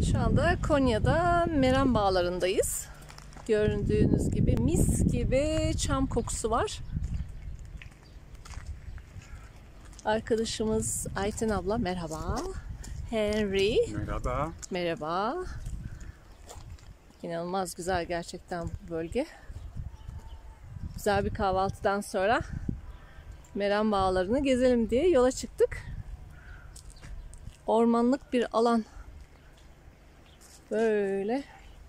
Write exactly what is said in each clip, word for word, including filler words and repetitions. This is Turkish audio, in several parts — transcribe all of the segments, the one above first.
Şu anda Konya'da Meram Bağları'ndayız. Gördüğünüz gibi mis gibi çam kokusu var. Arkadaşımız Ayten abla merhaba. Henry. Merhaba. Merhaba. İnanılmaz güzel gerçekten bu bölge. Güzel bir kahvaltıdan sonra Meram Bağları'nı gezelim diye yola çıktık. Ormanlık bir alan. Böyle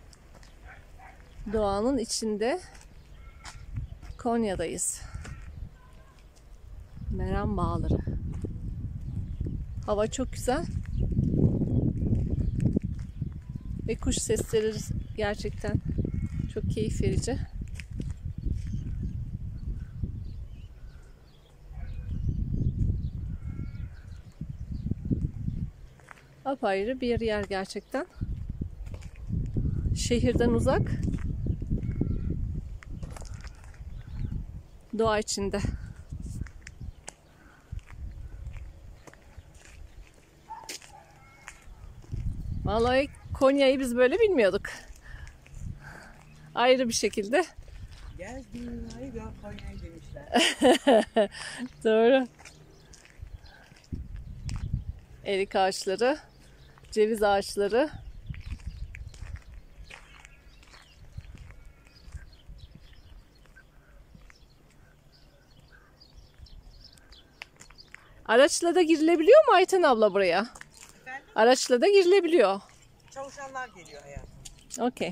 doğanın içinde Konya'dayız. Meram Bağları. Hava çok güzel. Ve kuş sesleri gerçekten çok keyif verici. Apayrı bir yer gerçekten. Şehirden uzak. Doğa içinde. Vallahi Konya'yı biz böyle bilmiyorduk. Ayrı bir şekilde. Gel dünyayı gör Konya'yı demişler. Doğru. Erik ağaçları, ceviz ağaçları. Araçla da girilebiliyor mu Ayten abla buraya? Efendim? Araçla da girilebiliyor. Çalışanlar geliyor hayatım. Okey.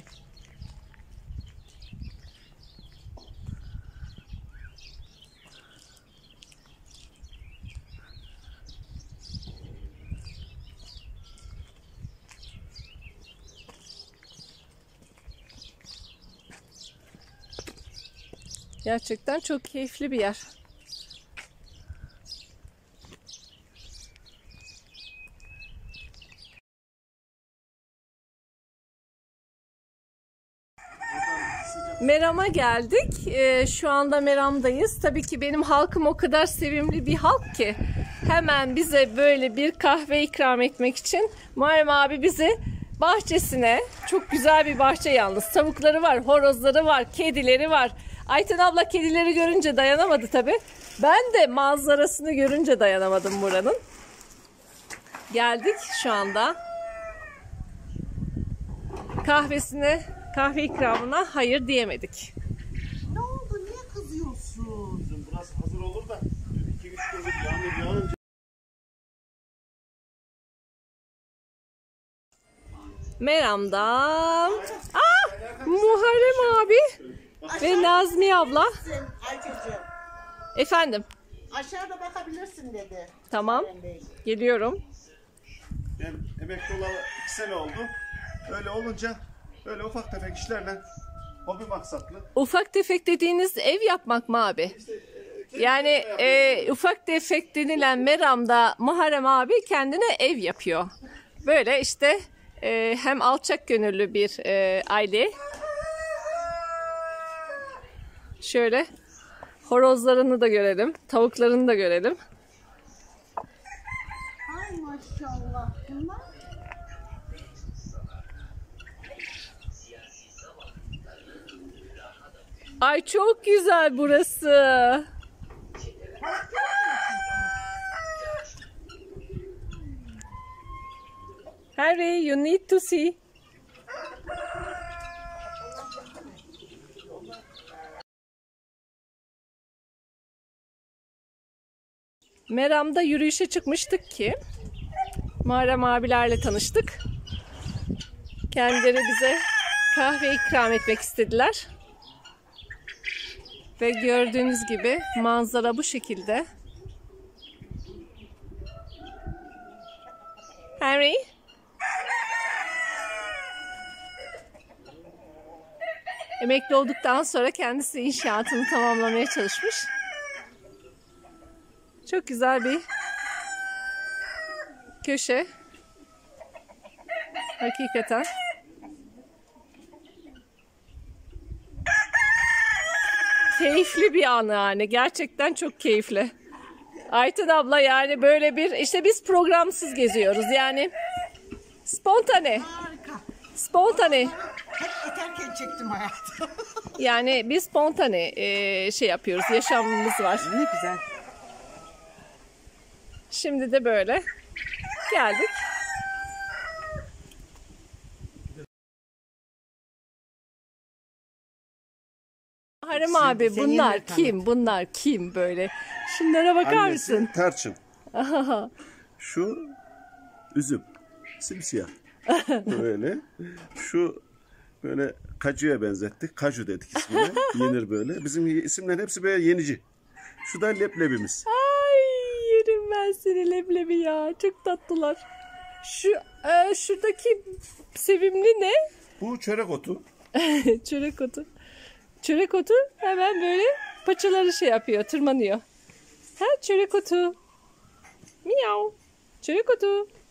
Gerçekten çok keyifli bir yer. Meram'a geldik. Ee, şu anda Meram'dayız. Tabii ki benim halkım o kadar sevimli bir halk ki hemen bize böyle bir kahve ikram etmek için Muharrem abi bizi bahçesine, çok güzel bir bahçe yalnız, tavukları var, horozları var, kedileri var. Ayten abla kedileri görünce dayanamadı tabii. Ben de manzarasını görünce dayanamadım buranın. Geldik şu anda. Kahvesine, kahve ikramına hayır diyemedik. Ne oldu? Niye kızıyorsun? Bizim burası hazır olur da iki üç gündür yağmur yağınca. Meram'dan ah, Muharrem abi ve Nazmiye abla. Ayça'cığım, Efendim, aşağıda bakabilirsin dedi. tamam, Muharrem Bey. geliyorum. Ben emekli olalı iki sene oldu. Öyle olunca böyle ufak tefek işlerle hobi maksatlı. Ufak tefek dediğiniz ev yapmak mı abi? Yani e, ufak tefek denilen Meram'da Muharrem abi kendine ev yapıyor. Böyle işte e, hem alçak gönüllü bir e, aile. Şöyle horozlarını da görelim, tavuklarını da görelim. Ay maşallah. Bunlar Ay çok güzel burası. Harry, you need to see. Meram'da yürüyüşe çıkmıştık ki Muharrem abilerle tanıştık. Kendileri bize kahve ikram etmek istediler. Ve gördüğünüz gibi manzara bu şekilde. Henry? Emekli olduktan sonra kendisi inşaatını tamamlamaya çalışmış. Çok güzel bir köşe. Hakikaten. Keyifli bir an yani. Gerçekten çok keyifli. Ayten abla yani böyle bir işte biz programsız geziyoruz yani spontane. harika. Spontane. Hep öterken çektim hayatım. Yani biz spontane e, şey yapıyoruz. Yaşamımız var. Ne güzel. Şimdi de böyle geldik. Harem abi seni bunlar yeniden kim? Bunlar kim böyle? Şunlara bakar Annesi mısın? tarçın. Şu üzüm. Simsiyah. Böyle. Şu böyle kacuya benzettik. Kaju dedik ismine. Yenir böyle. Bizim isimlerin hepsi böyle yenici. Şu da leblebimiz. Ay yerim ben seni leblebi ya. Çok tatlılar. Şu e, şuradaki sevimli ne? Bu çörek otu. Çörek otu. Çörek otu hemen böyle paçaları şey yapıyor, tırmanıyor. Ha çörek otu. Miyav. Çörek otu.